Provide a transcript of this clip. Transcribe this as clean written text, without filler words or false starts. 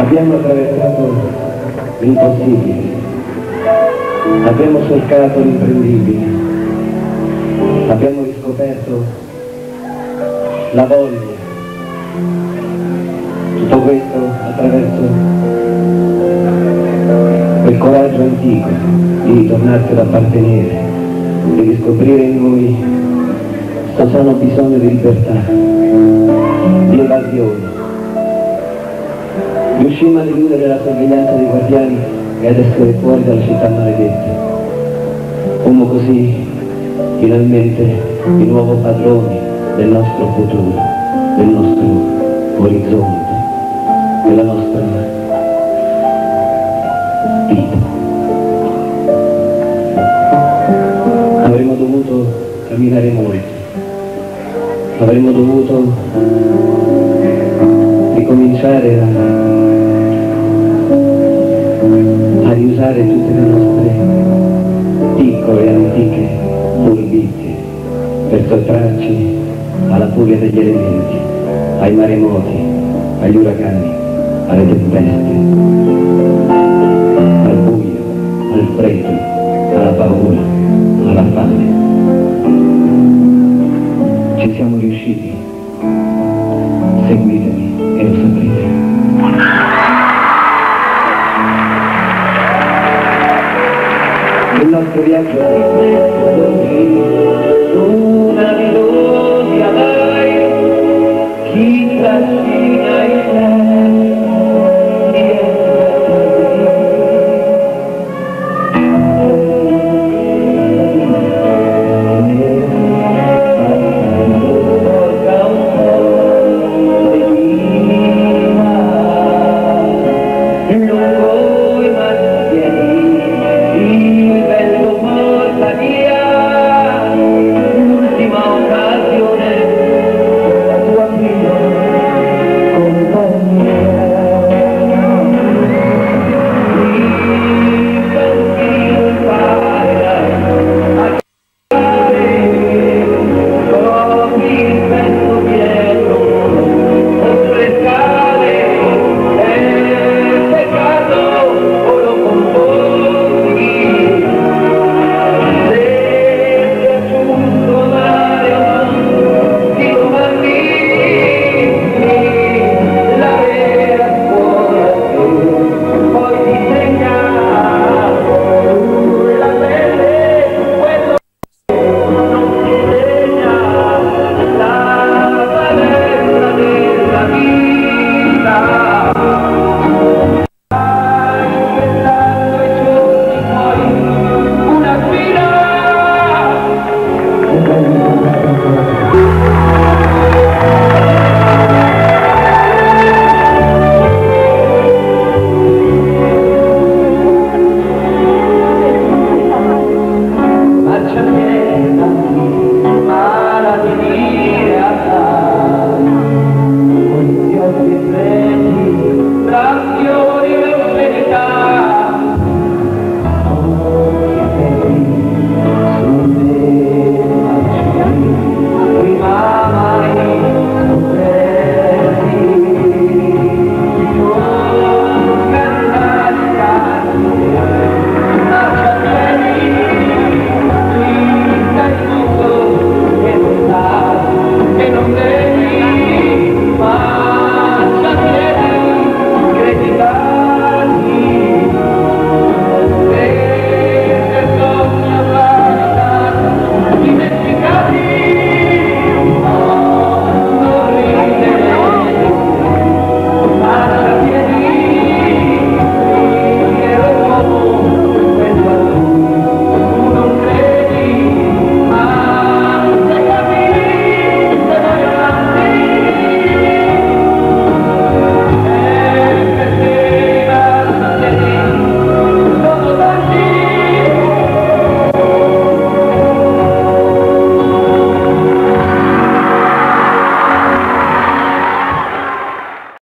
Abbiamo attraversato l'impossibile, abbiamo solcato l'imprendibile, abbiamo riscoperto la voglia. Tutto questo attraverso quel coraggio antico di ritornarsi ad appartenere, di riscoprire in noi questo sano bisogno di libertà, di evasione. Riuscimmo a eludere la sorveglianza dei guardiani e ad essere fuori dalla città maledetta. Fummo così finalmente di nuovo padroni del nostro futuro, del nostro orizzonte, della nostra vita. Avremmo dovuto camminare molto, avremmo dovuto ricominciare a riusare tutte le nostre piccole e antiche furbizie per sottrarci alla furia degli elementi, ai maremoti, agli uragani, alle tempeste, al buio, al freddo, alla paura, alla fame. Ci siamo riusciti, seguiti